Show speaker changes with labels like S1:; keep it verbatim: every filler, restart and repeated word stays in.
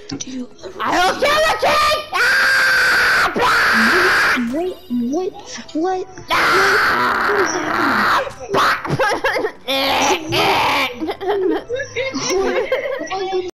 S1: Do
S2: I will kill the king! Ah!
S1: Wait, wait, what? What?
S2: Ah!
S1: What is happening?
S2: Ah!